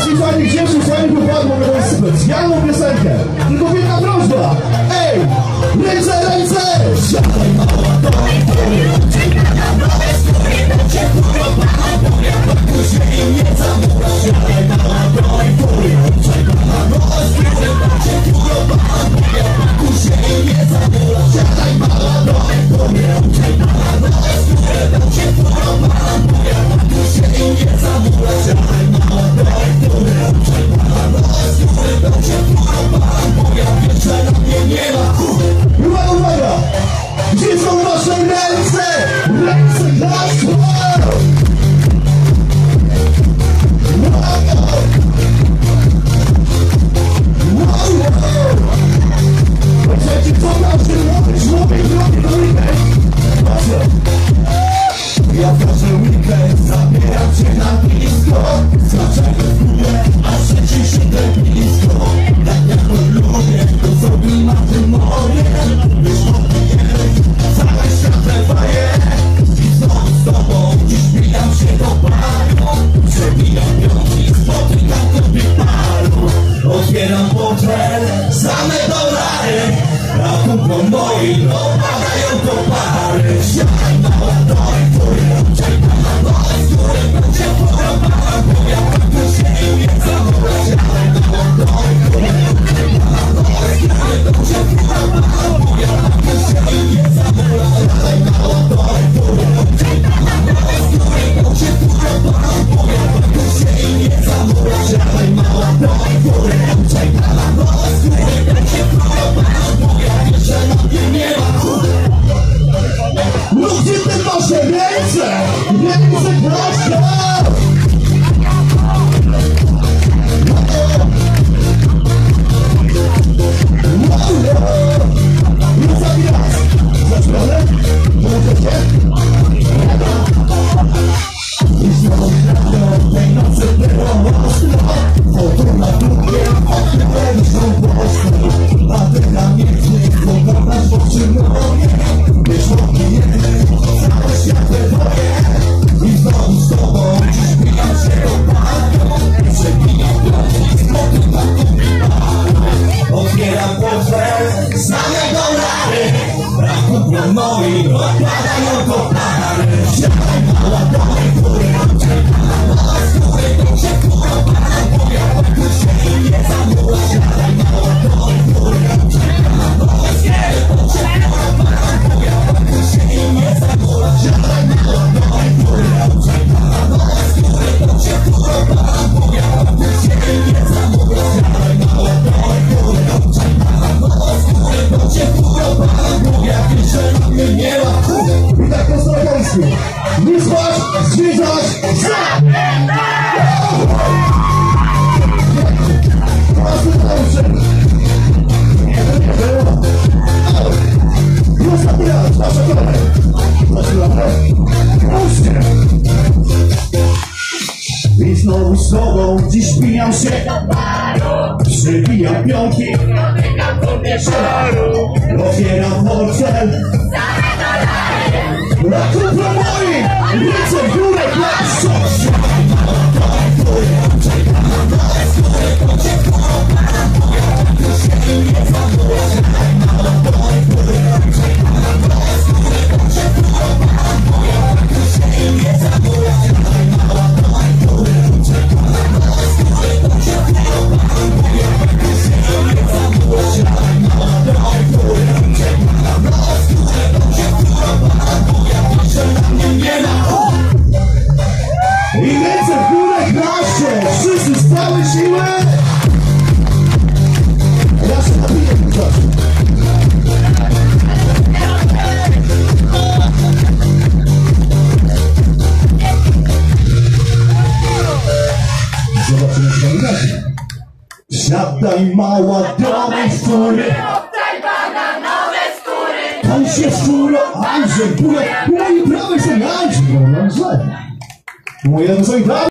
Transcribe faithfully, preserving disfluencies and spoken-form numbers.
wszystkich fajnych dziewczyn, fajnych chłopaków, bo to jest specjalną piosenkę. Tylko jedna prośba. Ej, ręce, ręce! Siadaj mała do góry, bananowe skóry, bo cię kurwa boję, później nie zamula. Siadaj mała do góry, bananowe skóry, bo cię kurwa boję, później nie zamula. Siadaj mała do góry, bananowe skóry, bo cię kurwa boję, później nie zamula. Siadaj mała do góry, bananowe skóry, bo cię kurwa boję, wiesz, że na mnie nie ma. Uwaga, uwaga! Gdzie są wasze ręce? Ręce klaszczą! Słuchajcie, co nam się robi? Człowiek robi to weekend! Patrzę! Ja w każdy weekend zabieram cię na blisko. Zaczekaj w górę, aż leci się tak blisko. Tak jak to lubię, to zrobi na tym moje. Wiesz, odbijemy, całe świat lewaje. I znowu z tobą, dziś bijam się do baru. Przebijam piątki, spotykam tobie paru. Otwieram portfel, same dolary. A kupon moi dopadają do pary. Siadaj mała do góry, bananowe skóry, będzie podobała, bo ja pewnie się nie zamula. Siadaj mała do góry, bananowe skóry, będzie podobała, bo ja pewnie się nie zamula. Siadaj mała do góry, bananowe skóry, będzie podobała, bo ja pewnie się nie zamula. Siadaj mała do góry, bananowe skóry, będzie podobała, bo ja wiem, że na mnie nie ma. No gdzie te wasze ręce? Ręce proszę! No zabierać! Za stronę? Możecie? I znowu w tej nocy było ostro. Fortuna długie, odkryłem się postro. A ty na mnie nie poglądasz w oczy moje. Wiesz, odbijemy, całe świat lewoje. I znowu z tobą, dziś bijam się do baru. Przebijam piątki, spotykam tobie paru. Otwieram portfel, same dolary. A kupon moi odpadają do pary. Siadaj mała do góry, bananowe skóry, to się kurwa, bo ja pewnie się nie zamula. Siadaj mała do góry, bananowe skóry, to się kurwa, bo ja pewnie się nie zamula. Siadaj mała do góry, bananowe skóry, to się kurwa, bo ja pewnie się nie zamula. Siadaj mała do góry, bananowe skóry, to się kurwa, bo ja wiem, że na mnie nie ma. I tak po stronę nie spać, zwiedzać, i ostatni raz, wasza kolej. Puśćcie. I znowu z tobą dziś bijam się do baru. Przybijam piątki, dotykam tobie szaru. Otwieram portfel, same dolary. Na kupę moim, ręce w górę klaszczą. Siadaj mała do góry, bananowe skóry, to cię kurwa, bo ja pewnie się nie zamula. Siadaj mała do góry, bananowe skóry, to cię kurwa, bo ja pewnie się nie zamula. Siadaj mała do góry, bananowe skóry, to cię kurwa, bo ja pewnie się nie zamula. Siadaj mała do góry, bananowe skóry, to cię kurwa, bo ja wiem, że na mnie nie ma. I ręce w górę klaszczą, wszyscy z całej siły. Ja się napiję, proszę. Zobaczymy, co tam wydarzy. Siadaj mała do mej skóry. Oddaj bananowe skóry. Tam się skóra, Andrzej, góra, mojej prawej są Andrzej. No, no, źle. Moje są